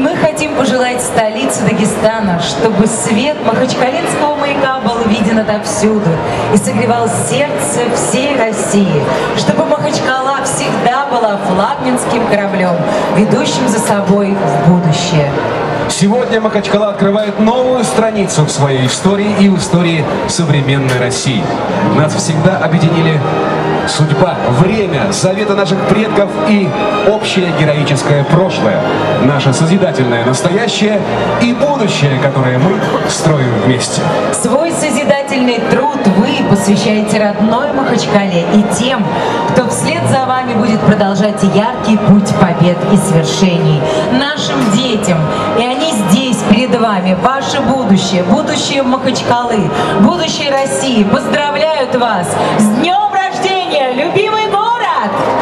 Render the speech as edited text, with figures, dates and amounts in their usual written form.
мы хотим пожелать столице Дагестана, чтобы свет Махачкалинского маяка был виден отовсюду и согревал сердце всей России, чтобы Махачкала всегда была флагманским кораблем, ведущим за собой в будущее. Сегодня Махачкала открывает новую страницу в своей истории и в истории современной России. Нас всегда объединили судьба, время, заветы наших предков и общее героическое прошлое, наше созидательное настоящее и будущее, которое мы строим вместе. Свой созидательный труд вы посвящаете родной Махачкале и тем, кто вслед за вами будет продолжать яркий путь побед и свершений, нашим детям. И они здесь, перед вами, ваше будущее, будущее Махачкалы, будущее России. Поздравляют вас с днем рождения, любимый город!